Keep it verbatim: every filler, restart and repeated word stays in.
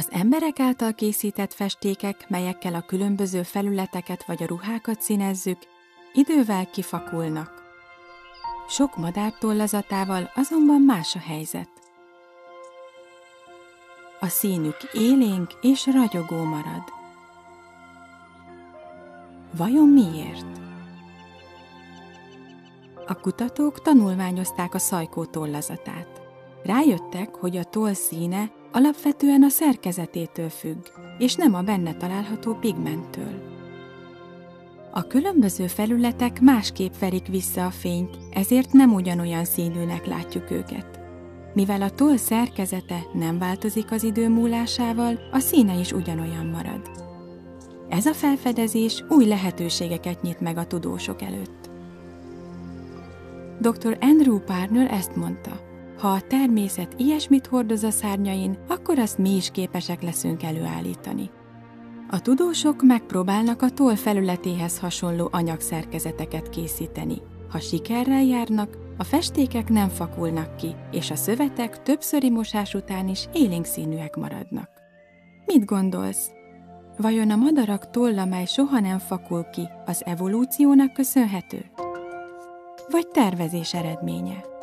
emberek által készített festékek, melyekkel a különböző felületeket vagy a ruhákat színezzük, idővel kifakulnak. Sok madár tollazatával azonban más a helyzet. A színük élénk és ragyogó marad. Vajon miért? A kutatók tanulmányozták a szajkó tollazatát. Rájöttek, hogy a toll színe alapvetően a szerkezetétől függ, és nem a benne található pigmenttől. A különböző felületek másképp verik vissza a fényt, ezért nem ugyanolyan színűnek látjuk őket. Mivel a toll szerkezete nem változik az idő múlásával, a színe is ugyanolyan marad. Ez a felfedezés új lehetőségeket nyit meg a tudósok előtt. doktor Andrew Parnell ezt mondta: ha a természet ilyesmit hordoz a szárnyain, akkor azt mi is képesek leszünk előállítani. A tudósok megpróbálnak a toll felületéhez hasonló anyagszerkezeteket készíteni. Ha sikerrel járnak, a festékek nem fakulnak ki, és a szövetek többszöri mosás után is élénk színűek maradnak. Mit gondolsz? Vajon a madarak tolla, mely soha nem fakul ki, az evolúciónak köszönhető? Vagy tervezés eredménye?